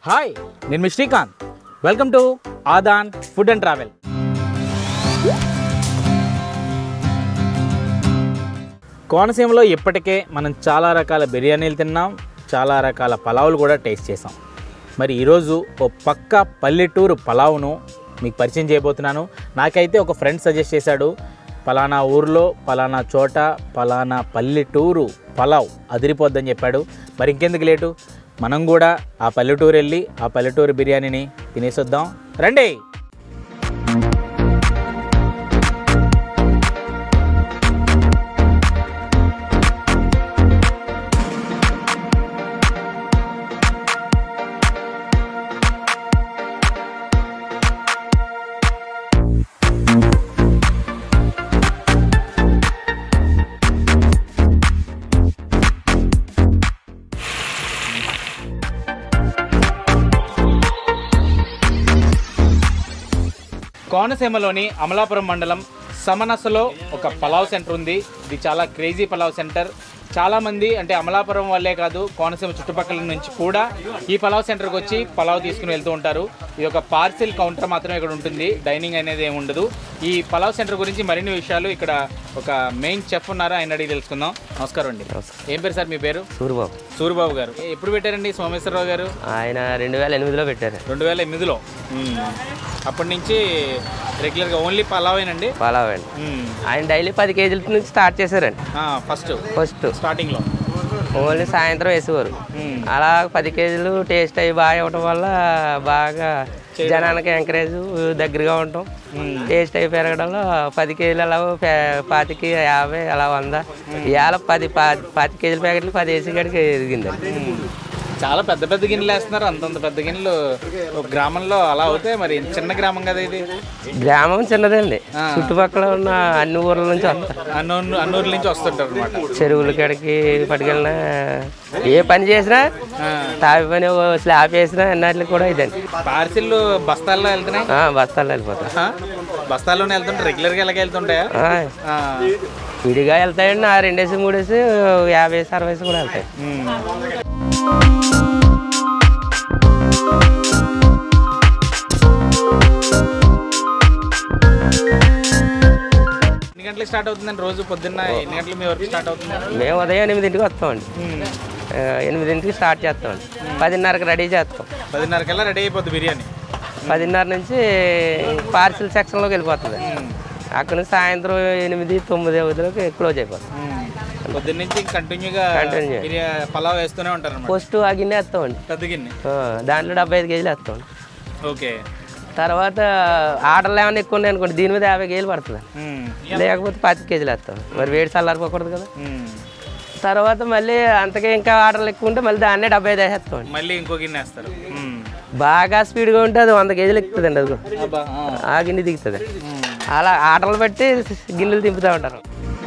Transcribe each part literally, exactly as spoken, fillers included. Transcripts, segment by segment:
Hi, నేను మీ Srikanth. Welcome to Aadhan food and travel. కోనసీమలో ఇప్పటికే మనం చాలా రకాల బిర్యానీలు తిన్నాం, చాలా రకాల పలావులు కూడా టేస్ట్ చేసాం. మరి ఈరోజు ఓ పక్క పల్లెటూరు పలావును మీకు పరిచయం చేయబోతున్నాను. నాకైతే ఒక ఫ్రెండ్ సజెస్ట్ చేశాడు, పలానా ఊర్లో పలానా చోట పలానా పల్లెటూరు పలావ్ అదిరిపోద్దని చెప్పాడు. మరి ఇంకెందుకు లేటు, మనం కూడా ఆ పల్లెటూరు వెళ్ళి ఆ పల్లెటూరు బిర్యానీని తినేసొద్దాం రండి. కోనసీమలోని అమలాపురం మండలం సమనసలో ఒక పలావ్ సెంటర్ ఉంది. ఇది చాలా క్రేజీ పలావ్ సెంటర్. చాలామంది అంటే అమలాపురం వాళ్ళే కాదు, కోనసీమ చుట్టుపక్కల నుంచి కూడా ఈ పలావ్ సెంటర్కి వచ్చి పలావ్ తీసుకుని వెళ్తూ ఉంటారు. ఇది ఒక పార్సిల్ కౌంటర్ మాత్రమే ఇక్కడ ఉంటుంది, డైనింగ్ అనేది ఏమి ఉండదు. ఈ పలావ్ సెంటర్ గురించి మరిన్ని విషయాలు ఇక్కడ ఒక మెయిన్ చెఫ్ ఉన్నారు, ఆయన అడిగి తెలుసుకుందాం. నమస్కారం అండి. ఏం పేరు సార్ మీ పేరు? సూరిబాబు. సూరిబాబు గారు ఎప్పుడు పెట్టారండి సోమేశ్వరరావు గారు? ఆయన రెండు వేల ఎనిమిదిలో పెట్టారు. రెండు వేల ఎనిమిదిలో అప్పటి నుంచి రెగ్యులర్గా ఓన్లీ పలావేనండి? పలావ్ అండి. ఆయన డైలీ పది కేజీల నుంచి స్టార్ట్ చేశారండి. ఫస్ట్ ఫస్ట్ స్టార్టింగ్లో ఓన్లీ సాయంత్రం వేసేవారు. అలా పది కేజీలు టేస్ట్ అయ్యి బాగా ఇవ్వటం వల్ల బాగా జనానికి ఎంకరేజ్, దగ్గరగా ఉండటం, టేస్ట్ అయి పెరగడంలో పది కేజీలు అలా పాతికి యాభై అలా వంద ఇవాళ పది పాతి కేజీల ప్యాకెట్లు పది వేసి గడికి ఎదిగిందండి. చాలా పెద్ద పెద్ద గిన్నెలు వేస్తున్నారు. అంతంత పెద్ద గిన్నెలు గ్రామంలో అలా అవుతాయి. మరి చిన్న గ్రామం కదా ఇది? గ్రామం చిన్నదండి, చుట్టుపక్కల ఉన్న అన్ని ఊర్ల నుంచి వస్తారు, అన్నూరు అన్నూరు నుంచి వస్తుంటారు అనమాట. చెరువుల కాడికి పట్టుకెళ్ళినా ఏ పని చేసినా, తాపి పని స్లాబ్ వేసినా అన్నిటికి కూడా ఇదండి. పార్సిల్ బస్తాల్లో వెళ్తున్నాయి? బస్తాల్లో వెళ్ళిపోతాయి. బస్తాల్లోనే వెళ్తుంటాయి. రెగ్యులర్గా ఎలాగ వెళ్తుంటాయా? విడిగా వెళ్తాయండి. ఆ రెండేసి మూడేసి యాభై అరవై కూడా వెళ్తాయి. ఎన్ని గంటలకు స్టార్ట్ అవుతుందండి రోజు? పొద్దున్న ఎన్ని గంటలు మీ వరకు స్టార్ట్ అవుతుంది? మేము ఉదయం ఎనిమిదింటికి వస్తామండి. ఎనిమిదింటికి స్టార్ట్ చేస్తామండి. పదిన్నరకు రెడీ చేస్తాం. పదిన్నరకల్లా రెడీ అయిపోద్ది బిర్యానీ. పదిన్నర నుంచి పార్సిల్ సెక్షన్లోకి వెళ్ళిపోతుంది. అక్కడ నుంచి సాయంత్రం ఎనిమిది తొమ్మిది వదిలోకి క్లోజ్ అయిపోతుంది. పొద్దున్న నుంచి కంటిన్యూగా పలావ్ వేస్తూనే ఉంటారు. ఫస్ట్ ఆ గిన్నె వేస్తామండి, పెద్ద గిన్నె. దాంట్లో డెబ్బై ఐదు కేజీలు వేస్తామండి. ఓకే. తర్వాత ఆర్డర్లు ఏమైనా ఎక్కువ ఉన్నాయి అనుకోండి, దీని మీద యాభై కేజీలు పడుతుంది. లేకపోతే పాతిక కేజీలు వేస్తాం. మరి వేడి చల్లారిపోకూడదు కదా. తర్వాత మళ్ళీ అంతకే ఇంకా ఆర్డర్లు ఎక్కువ ఉంటే మళ్ళీ దాన్నే డెబ్బై ఐదు వేసేస్తామండి. మళ్ళీ ఇంకో గిన్నె వేస్తారు. బాగా స్పీడ్గా ఉంటే అది వంద కేజీలు ఎక్కుతుందండి. అది ఆ గిన్నె దిగుతుంది. అలా ఆర్డర్లు బట్టి గిన్నెలు దింపుతూ ఉంటారు.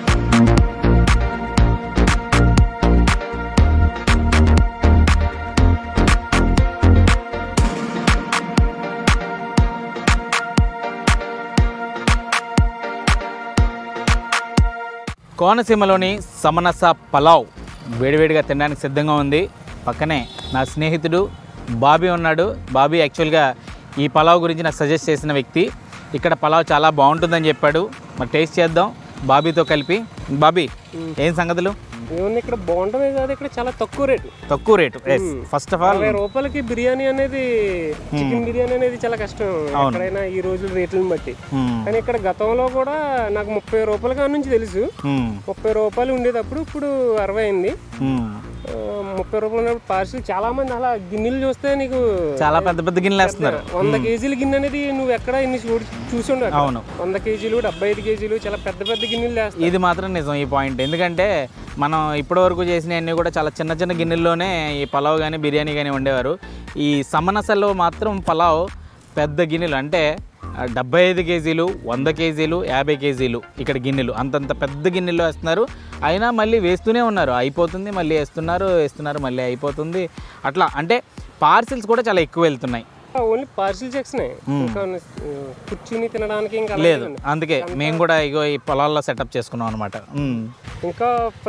కోనసీమలోని సమనస పలావ్ వేడివేడిగా తినడానికి సిద్ధంగా ఉంది. పక్కనే నా స్నేహితుడు బాబీ ఉన్నాడు. బాబీ యాక్చువల్గా ఈ పలావ్ గురించి నాకు సజెస్ట్ చేసిన వ్యక్తి. ఇక్కడ పలావ్ చాలా బాగుంటుందని చెప్పాడు. మరి టేస్ట్ చేద్దాం బాబీతో కలిపి. బాబీ, ఏం సంగతులు? ఏమన్నా ఇక్కడ బాగుంటమే కాదు, ఇక్కడ చాలా తక్కువ రేటు. తక్కువ రేటు. ఫస్ట్ ఆఫ్ ఆల్ ఇరవై రూపాయలకి బిర్యానీ అనేది, చికెన్ బిర్యానీ అనేది చాలా కష్టం ఎక్కడైనా ఈ రోజుల రేట్లను బట్టి. కానీ ఇక్కడ గతంలో కూడా నాకు ముప్పై రూపాయల కాడ నుంచి తెలుసు. ముప్పై రూపాయలు ఉండేటప్పుడు ఇప్పుడు అరవై అయింది. ముప్పై రూపాయలు ఉన్నప్పుడు పార్సిల్ చాలా మంది అలా గిన్నెలు చూస్తే నీకు చాలా పెద్ద పెద్ద గిన్నెలు వేస్తున్నారు. వంద కేజీల గిన్నె అనేది నువ్వు ఎక్కడ ఇన్ని చూసి ఉండవు. అవును, వంద కేజీలు డెబ్బై ఐదు కేజీలు చాలా పెద్ద పెద్ద గిన్నెలు వేస్తారు. ఇది మాత్రం నిజం ఈ పాయింట్. ఎందుకంటే మనం ఇప్పటి వరకు చేసినవన్నీ కూడా చాలా చిన్న చిన్న గిన్నెల్లోనే ఈ పలావ్ కానీ బిర్యానీ కానీ వండేవారు. ఈ సమనసలో మాత్రం పలావ్ పెద్ద గిన్నెలు, అంటే డెబ్బై ఐదు కేజీలు, వంద కేజీలు, యాభై కేజీలు ఇక్కడ గిన్నెలు, అంతంత పెద్ద గిన్నెల్లో వేస్తున్నారు. అయినా మళ్ళీ వేస్తూనే ఉన్నారు, అయిపోతుంది మళ్ళీ వేస్తున్నారు, వేస్తున్నారు మళ్ళీ అయిపోతుంది. అట్లా అంటే పార్సిల్స్ కూడా చాలా ఎక్కువ వెళ్తున్నాయి. ఓన్లీ పార్సిల్ సెక్షన్ ఇంకా కూర్చుని తినడానికి ఇంకా లేదు. అందుకే మేము కూడా ఇగో ఈ పొలాల్లో సెటప్ చేసుకున్నాం అనమాట. ఇంకా ఫ్రై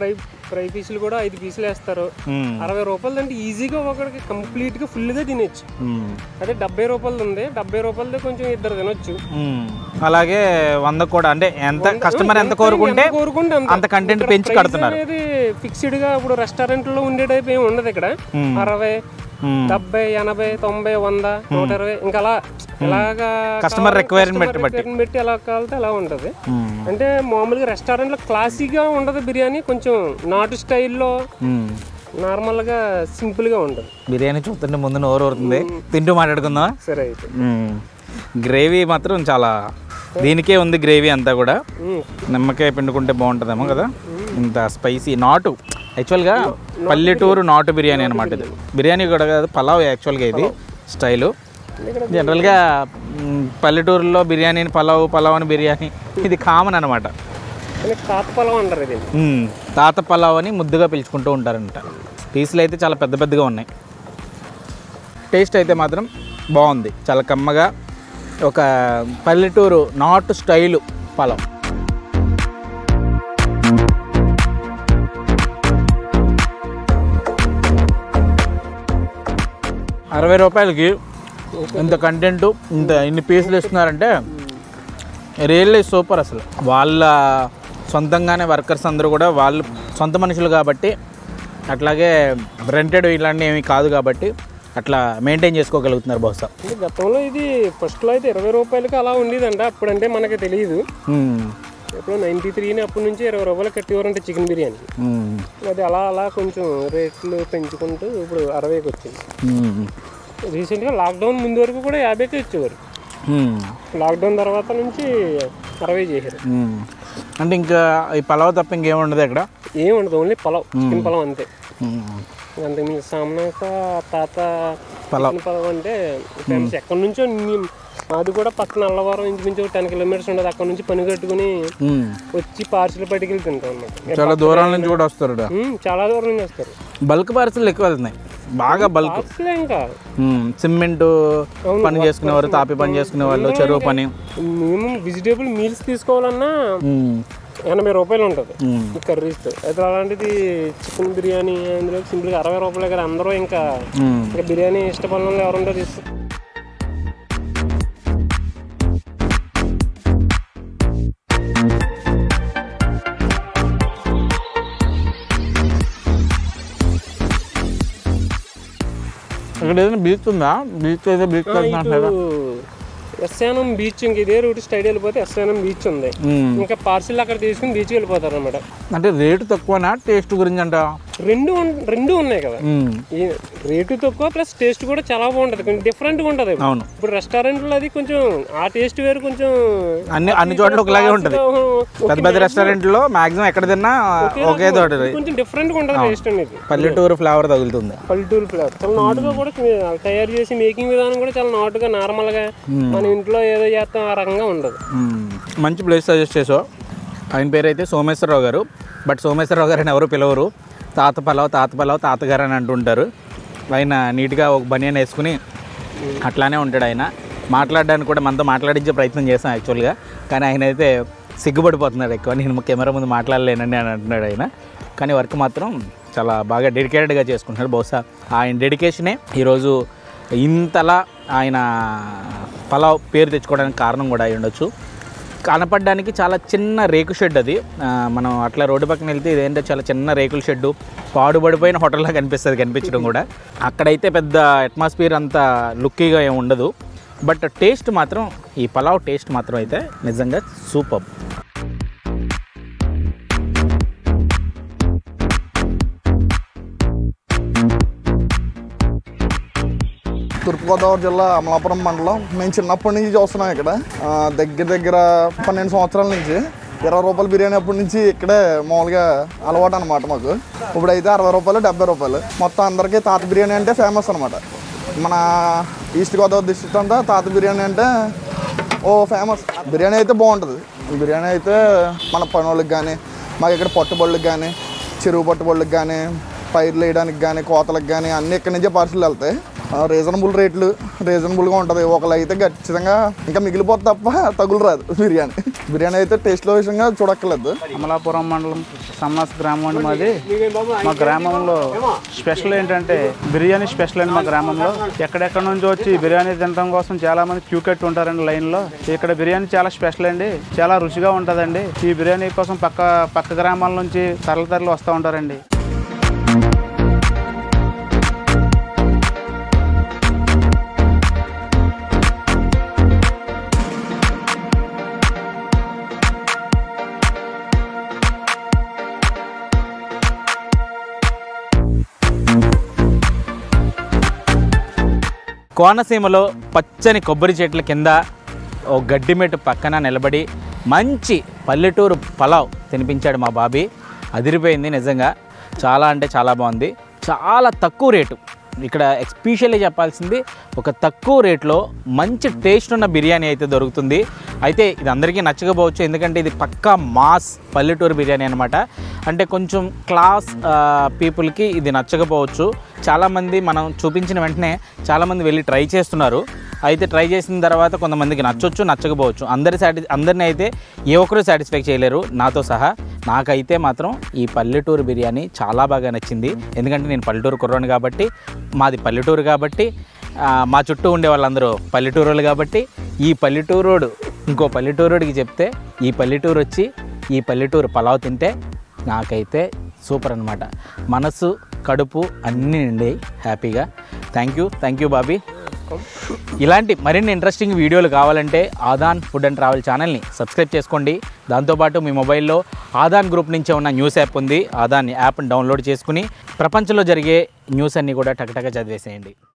ఫ్రై పీసులు కూడా ఐదు పీసులు వేస్తారు. అరవై రూపాయలు అంటే ఈజీగా ఒకరికి కంప్లీట్ గా ఫుల్ గా తినొచ్చు. అదే డెబ్బై రూపాయలు ఉంది, డెబ్బై రూపాయలతో కొంచెం ఇద్దరు తినొచ్చు. అలాగే వంద కూడా అంటే ఎంత కస్టమర్ ఎంత కోరుకుంటే అంత కంటెంట్ పెంచి కడుతున్నారు. అనేది ఫిక్స్డ్ గా ఇప్పుడు రెస్టారెంట్ లో ఉండే టైప్ ఏమి ఉండదు ఇక్కడ. అరవై, డెబ్బై, ఎనభై, తొంభై, వంద, నూట ఇరవై ఇంకా అలా ఇలాగా కస్టమర్ రిక్వైర్మెంట్ బట్టి ఎలా కావాలంటే అలా ఉంటది. అంటే మామూలుగా రెస్టారెంట్ లో క్లాసీగా ఉండదు బిర్యానీ, కొంచెం నాటు స్టైల్లో నార్మల్ గా సింపుల్ గా ఉండదు. బిర్యానీ చూస్తుంటే ముందు నోరు ఊరుతుంది, తింటూ మాట్లాడుకుందాం. సరే అయితే గ్రేవీ మాత్రం చాలా దీనికే ఉంది. గ్రేవీ అంతా కూడా నిమ్మకాయ పిండుకుంటే బాగుంటుందేమో కదా. ఇంత స్పైసీ నాటు యాక్చువల్గా పల్లెటూరు నాటు బిర్యానీ అనమాట. ఇది బిర్యానీ కూడా కాదు, పలావ్ యాక్చువల్గా ఇది స్టైలు. జనరల్గా పల్లెటూరులో బిర్యానీని పలావ్, పలావ్ అని బిర్యానీ ఇది కామన్ అనమాట. తాత పలావ్ అంటారు ఇది. తాత పలావ్ అని ముద్దుగా పిలుచుకుంటూ ఉంటారంట. పీసులు అయితే చాలా పెద్ద పెద్దగా ఉన్నాయి. టేస్ట్ అయితే మాత్రం బాగుంది, చాలా కమ్మగా. ఒక పల్లెటూరు నాటు స్టైలు పలావ్. అరవై రూపాయలకి ఇంత కంటెంట్, ఇంత ఇన్ని పీసులు ఇస్తున్నారంటే రియల్లీ సూపర్. అసలు వాళ్ళ సొంతంగానే వర్కర్స్ అందరూ కూడా వాళ్ళు సొంత మనుషులు కాబట్టి, అట్లాగే రెంటెడ్ ఇలాంటివి ఏమీ కాదు కాబట్టి అట్లా మెయింటైన్ చేసుకోగలుగుతున్నారు బహుశా. గతంలో ఇది ఫస్ట్లో అయితే ఇరవై రూపాయలకి అలా ఉండేదంట. అప్పుడంటే మనకి తెలియదు. ఎప్పుడు నైంటీ త్రీని అప్పటి నుంచి ఇరవై రూపాయలు కట్టేవారంటే చికెన్ బిర్యానీ. అది అలా అలా కొంచెం రేట్లు పెంచుకుంటూ ఇప్పుడు అరవైకి వచ్చింది. రీసెంట్గా లాక్డౌన్ ముందు వరకు కూడా యాభైకి ఇచ్చేవారు. లాక్డౌన్ తర్వాత నుంచి అరవై చేశారు. అంటే ఇంకా ఈ పలావ్ తప్ప ఇంకేముండదు ఇక్కడ? ఏముండదు, ఓన్లీ పలావ్, చికెన్ పలావ్ అంతే. అంతకుమించి సామనాస తాత పలావ్ అంటే ఫేమస్. ఎక్కడి నుంచో అది కూడా పక్కన అల్లవారం ఇంచుమించు టెన్ కిలోమీటర్స్ ఉండదు. అక్కడ నుంచి పని కట్టుకుని వచ్చి పార్సిల్ పట్టుకెళ్ళి తింటాం అన్నమాట. చాలా దూరం నుంచి కూడా వస్తారు, చాలా దూరం నుంచి వస్తారు. బల్క్ పార్సిల్ ఎక్కువ వెళ్తున్నాయి, బాగా బల్క్. ఇంకా సిమెంట్ పని చేసుకునేవారు, తాపి పని చేసుకునే వాళ్ళు, చెరువు పని. మేము వెజిటేబుల్ మీల్స్ తీసుకోవాలన్నా ఎనభై రూపాయలు ఉంటుంది ఈ కర్రీస్తో. అయితే అలాంటిది చికెన్ బిర్యానీ అందులో సింపుల్గా అరవై రూపాయలే కదా. అందరూ ఇంకా ఇంకా బిర్యానీ ఇష్టపడిన వాళ్ళు ఎవరుంటో తీస్తారు. ఇక్కడ ఏదైనా బీచ్ ఉందా? బీచ్ అయితే బీచ్ ఎస్ఎన్ఎం బీచ్, ఇంక ఇదే రూట్ స్టైడ్ వెళ్ళిపోతే ఎస్ఎన్ఎం బీచ్ ఉంది. ఇంకా పార్సిల్ అక్కడ తీసుకుని బీచ్ వెళ్ళిపోతారు అనమాట. అంటే రేటు తక్కువనా, టేస్ట్ గురించి అంట? రెండు రెండు ఉన్నాయి కదా. రేటు తక్కువ ప్లస్ టేస్ట్ కూడా చాలా బాగుంటది, కొంచెం డిఫరెంట్ గా ఉంటది. అవును, ఇప్పుడు రెస్టారెంట్ లో అది కొంచెం ఆ టేస్ట్ వేరు, కొంచెం అన్ని అన్ని చోట్ల ఒకలాగే ఉంటది. పెద్ద పెద్ద రెస్టారెంట్ లో మాక్సిమం ఎక్కడ తిన్నా ఒకే తోట, కొంచెం డిఫరెంట్ గా ఉంటది టేస్ట్ అనేది. పల్లెటూరు ఫ్లేవర్ తగులుతుంది. పల్లెటూరు ఫ్లేవర్ చాలా నాటుగా కూడా తయారు చేసి మేకింగ్ విధానం కూడా చాలా నాటుగా నార్మల్ గా మన ఇంట్లో ఏదో చేస్తాం ఆ రకంగా ఉండదు. మంచి ప్లేస్ సజెస్ట్ చేసావు. ఆయన పేరు అయితే సోమేశ్వరరావు గారు. బట్ సోమేశ్వరరావు గారు అని ఎవరు పిలవరు, తాత పలావ్ తాత పలావ్ తాతగారు అని అంటుంటారు. ఆయన నీట్గా ఒక బనియన్ వేసుకుని అట్లానే ఉంటాడు. ఆయన మాట్లాడడానికి కూడా మనతో మాట్లాడించే ప్రయత్నం చేస్తాం యాక్చువల్గా, కానీ ఆయన అయితే సిగ్గుపడిపోతున్నాడు ఎక్కువ. నేను కెమెరా ముందు మాట్లాడలేనండి అని అంటున్నాడు ఆయన. కానీ వర్క్ మాత్రం చాలా బాగా డెడికేటెడ్గా చేసుకుంటున్నాడు. బహుశా ఆయన డెడికేషనే ఈరోజు ఇంతలా ఆయన పలావ్ పేరు తెచ్చుకోవడానికి కారణం కూడా అయి ఉండొచ్చు. కనపడడానికి చాలా చిన్న రేకు షెడ్ అది. మనం అట్లా రోడ్డు పక్కన వెళ్తే ఇదేంటో చాలా చిన్న రేకుల షెడ్డు, పాడుబడిపోయిన హోటల్లా కనిపిస్తుంది కనిపించడం కూడా. అక్కడైతే పెద్ద అట్మాస్ఫియర్ అంత లుక్కీగా ఏమి ఉండదు. బట్ టేస్ట్ మాత్రం, ఈ పలావ్ టేస్ట్ మాత్రం అయితే నిజంగా సూపర్. తూర్పుగోదావరి జిల్లా అమలాపురం మండలం. మేము చిన్నప్పటి నుంచి చూస్తున్నాం ఇక్కడ. దగ్గర దగ్గర పన్నెండు సంవత్సరాల నుంచి ఇరవై రూపాయలు బిర్యానీ అప్పటి నుంచి ఇక్కడే మామూలుగా అలవాటు అనమాట మాకు. ఇప్పుడైతే అరవై రూపాయలు డెబ్బై రూపాయలు మొత్తం అందరికీ తాత బిర్యానీ అంటే ఫేమస్ అనమాట. మన ఈస్ట్ గోదావరి డిస్ట్రిక్ట్ అంతా తాత బిర్యానీ అంటే ఓ ఫేమస్. బిర్యానీ అయితే బాగుంటుంది. బిర్యానీ అయితే మన పనులకు కానీ, మాకు ఇక్కడ పట్టుబళ్ళకి కానీ, చెరువు పట్టుబళ్ళకి కానీ, పైర్లు వేయడానికి కానీ, కోతలకు కానీ అన్నీ ఇక్కడి నుంచే పార్సిల్ వెళ్తాయి. రీజనబుల్ రేట్లు, రీజనబుల్గా ఉంటుంది. ఒకళ్ళు అయితే ఖచ్చితంగా ఇంకా మిగిలిపోతే తప్ప తగులు రాదు బిర్యానీ. బిర్యానీ అయితే టేస్ట్లో విషయంగా చూడక్కర్లేదు. అమలాపురం మండలం సమాస్ గ్రామం అండి మాది. మా గ్రామంలో స్పెషల్ ఏంటంటే బిర్యానీ స్పెషల్ అండి. మా గ్రామంలో ఎక్కడెక్కడ నుంచి వచ్చి బిర్యానీ తినడం కోసం చాలా మంది క్యూ కట్టి ఉంటారండి లైన్లో. ఇక్కడ బిర్యానీ చాలా స్పెషల్ అండి, చాలా రుచిగా ఉంటుందండి. ఈ బిర్యానీ కోసం పక్క పక్క గ్రామాల నుంచి తరలి తరలి వస్తూ ఉంటారండి. కోనసీమలో పచ్చని కొబ్బరి చెట్ల కింద ఓ గడ్డిమెట్టు పక్కన నిలబడి మంచి పల్లెటూరు పలావ్ తినిపించాడు మా బాబీ. అదిరిపోయింది నిజంగా, చాలా అంటే చాలా బాగుంది. చాలా తక్కువ రేటు. ఇక్కడ ఎస్పెషల్లీ చెప్పాల్సింది, ఒక తక్కువ రేట్లో మంచి టేస్ట్ ఉన్న బిర్యానీ అయితే దొరుకుతుంది. అయితే ఇది అందరికీ నచ్చకపోవచ్చు, ఎందుకంటే ఇది పక్కా మాస్ పల్లెటూరు బిర్యానీ అనమాట. అంటే కొంచెం క్లాస్ పీపుల్కి ఇది నచ్చకపోవచ్చు. చాలామంది మనం చూపించిన వెంటనే చాలామంది వెళ్ళి ట్రై చేస్తున్నారు. అయితే ట్రై చేసిన తర్వాత కొంతమందికి నచ్చొచ్చు, నచ్చకపోవచ్చు. అందరి సాటి అందరిని అయితే ఏ ఒక్కరూ సాటిస్ఫై చేయలేరు, నాతో సహా. నాకైతే మాత్రం ఈ పల్లెటూరు బిర్యానీ చాలా బాగా నచ్చింది. ఎందుకంటే నేను పల్లెటూరు కుర్రోని కాబట్టి, మాది పల్లెటూరు కాబట్టి, మా చుట్టూ ఉండే వాళ్ళందరూ పల్లెటూరులు కాబట్టి, ఈ పల్లెటూరోడు ఇంకో పల్లెటూరుడికి చెప్తే ఈ పల్లెటూరు వచ్చి ఈ పల్లెటూరు పలావ్ తింటే నాకైతే సూపర్ అనమాట. మనసు కడుపు అన్నీ నిండి హ్యాపీగా. Thank you thank you Bobby. ఇలాంటి మరిన్ని ఇంట్రెస్టింగ్ వీడియోలు కావాలంటే ఆదాన్ ఫుడ్ అండ్ ట్రావెల్ ఛానల్ని సబ్స్క్రైబ్ చేసుకోండి. దాంతోపాటు మీ మొబైల్లో ఆదాన్ గ్రూప్ నుంచే ఉన్న న్యూస్ యాప్ ఉంది. ఆదాన్ యాప్ని డౌన్లోడ్ చేసుకుని ప్రపంచంలో జరిగే న్యూస్ అన్నీ కూడా టకటక చదివేసేయండి.